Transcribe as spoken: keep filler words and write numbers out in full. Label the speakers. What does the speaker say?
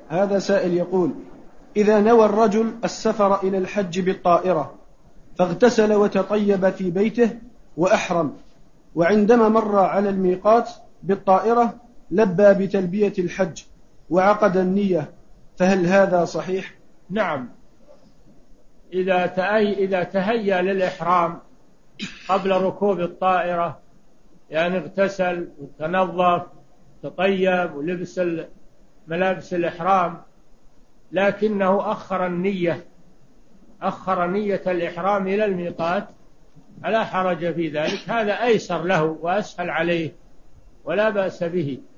Speaker 1: هذا سائل يقول: إذا نوى الرجل السفر إلى الحج بالطائرة فاغتسل وتطيب في بيته وأحرم، وعندما مر على الميقات بالطائرة لبى بتلبية الحج وعقد النية، فهل هذا صحيح؟
Speaker 2: نعم، إذا تأي إذا تهيأ للإحرام قبل ركوب الطائرة، يعني اغتسل وتنظف تطيب ولبس ملابس الإحرام، لكنه أخر النية أخر نية الإحرام إلى الميقات، فلا حرج في ذلك، هذا أيسر له وأسهل عليه ولا بأس به.